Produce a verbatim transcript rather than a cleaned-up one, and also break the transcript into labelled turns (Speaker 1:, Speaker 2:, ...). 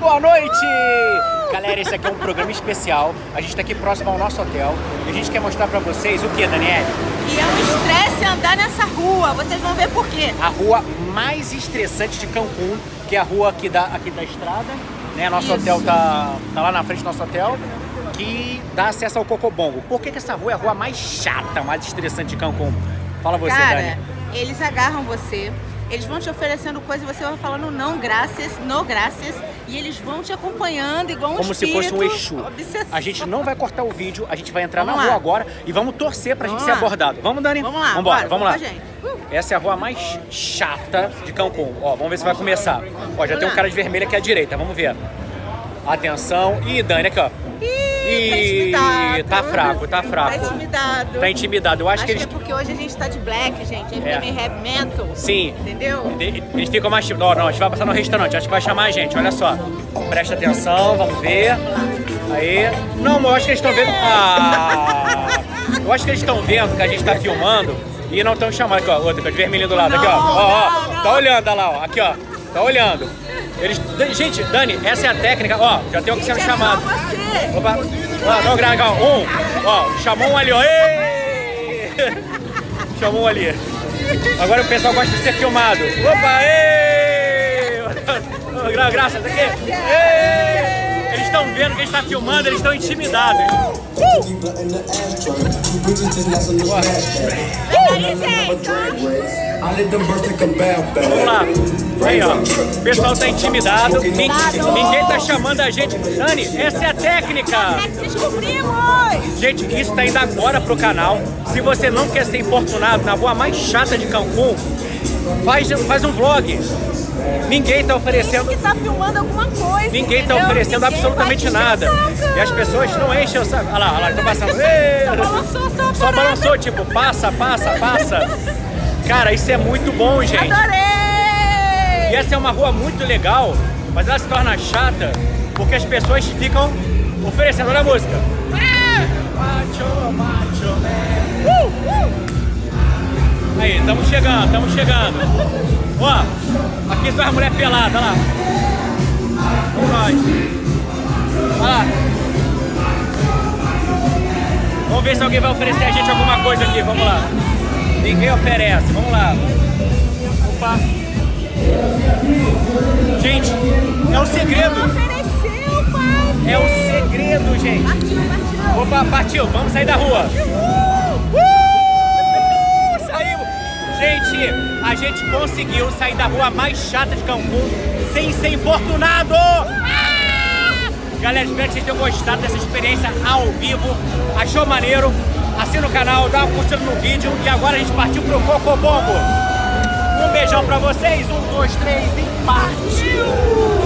Speaker 1: boa noite! Galera, esse aqui é um programa especial. A gente tá aqui próximo ao nosso hotel e a gente quer mostrar pra vocês o que, Daniele?
Speaker 2: E é um estresse andar nessa rua, vocês vão ver por quê.
Speaker 1: A rua mais estressante de Cancún, que é a rua aqui da, aqui da estrada, né? Nosso Isso. hotel tá, tá lá na frente do nosso hotel, que dá acesso ao Cocobongo. Por que que essa rua é a rua mais chata, mais estressante de Cancún? Fala você,
Speaker 2: Cara,
Speaker 1: Dani.
Speaker 2: Eles agarram você, eles vão te oferecendo coisa e você vai falando não, graças, no graças, e eles vão te acompanhando igual um
Speaker 1: Como
Speaker 2: espírito.
Speaker 1: se fosse um Exu.
Speaker 2: Obsessão.
Speaker 1: A gente não vai cortar o vídeo, a gente vai entrar
Speaker 2: vamos
Speaker 1: na
Speaker 2: lá.
Speaker 1: rua agora e vamos torcer pra
Speaker 2: vamos
Speaker 1: gente
Speaker 2: lá.
Speaker 1: ser abordado. Vamos, Dani?
Speaker 2: Vamos lá,
Speaker 1: Vambora,
Speaker 2: bora,
Speaker 1: vamos lá.
Speaker 2: Gente. Uh.
Speaker 1: Essa é a rua mais chata de Cancún. Ó, vamos ver se vai começar. Ó, já
Speaker 2: vamos
Speaker 1: tem um
Speaker 2: lá.
Speaker 1: cara de vermelho aqui à direita, vamos ver. Atenção. Ih, Dani, aqui, ó.
Speaker 2: Ih, tá,
Speaker 1: tá fraco, tá fraco.
Speaker 2: Tá intimidado.
Speaker 1: Tá intimidado. Eu acho,
Speaker 2: acho
Speaker 1: que eles...
Speaker 2: que é porque hoje a gente tá de black, gente. Aí fica
Speaker 1: É.
Speaker 2: meio heavy metal.
Speaker 1: Sim.
Speaker 2: Entendeu?
Speaker 1: Eles ficam mais tímidos. Não, não, a gente vai passar no restaurante. Acho que vai chamar a gente, olha só. Presta atenção, vamos ver. Aí. Não, eu acho que eles estão vendo. Ah! Eu acho que eles estão vendo que a gente tá filmando e não estão chamando. Aqui, ó, outra, de vermelhinho do lado. Aqui, ó.
Speaker 2: Não,
Speaker 1: Ó, ó.
Speaker 2: não, não.
Speaker 1: Tá olhando, olha lá, ó. Aqui, ó. Tá olhando. Eles... Gente, Dani, essa é a técnica. Ó, já tem um que sendo
Speaker 2: Gente,
Speaker 1: chamado.
Speaker 2: É só você.
Speaker 1: Opa. Ó, não, grava, ó. Um. Ó, chamou um ali, ó. Ei! Chamou um ali. Agora o pessoal gosta de ser filmado. Opa, ei! Gra graças aqui. Ei! Eles estão vendo que a gente está filmando, eles estão intimidados. Uh! Vamos lá. Aí, ó. O pessoal está intimidado. Ninguém, ninguém tá chamando a gente. Dani, essa é a técnica.
Speaker 2: Descobrimos!
Speaker 1: Gente, isso está indo agora pro canal. Se você não quer ser importunado na rua mais chata de Cancún, faz, faz um vlog. Ninguém tá oferecendo.
Speaker 2: Tem que tá filmando alguma coisa.
Speaker 1: Ninguém
Speaker 2: entendeu?
Speaker 1: tá oferecendo
Speaker 2: Ninguém
Speaker 1: absolutamente nada. E as pessoas não enchem o saco. Olha lá, olha lá, estão passando. Ei!
Speaker 2: Só balançou, só
Speaker 1: Só balançou, tipo, passa, passa, passa. Cara, isso é muito bom, gente.
Speaker 2: Adorei!
Speaker 1: E essa é uma rua muito legal, mas ela se torna chata porque as pessoas ficam oferecendo. Olha a música. Macho, macho, man. Uh, uh. Aí, estamos chegando, estamos chegando. Ó, aqui são as mulheres peladas, olha lá. Vamos nós. Olha lá. Vamos ver se alguém vai oferecer a gente alguma coisa aqui, vamos lá. Ninguém oferece, vamos lá. Opa. Gente, é o segredo.
Speaker 2: Ofereceu, pai.
Speaker 1: É o segredo, gente.
Speaker 2: Partiu, partiu.
Speaker 1: Opa, partiu, vamos sair da rua. Uh! Saímos. Gente, a gente conseguiu sair da rua mais chata de Cancún sem ser importunado. Ah! Galera, espero que vocês tenham gostado dessa experiência ao vivo. Achou maneiro? Assina o canal, dá uma curtida no vídeo e agora a gente partiu pro Cocobongo. Um beijão pra vocês, um, dois, três e partiu!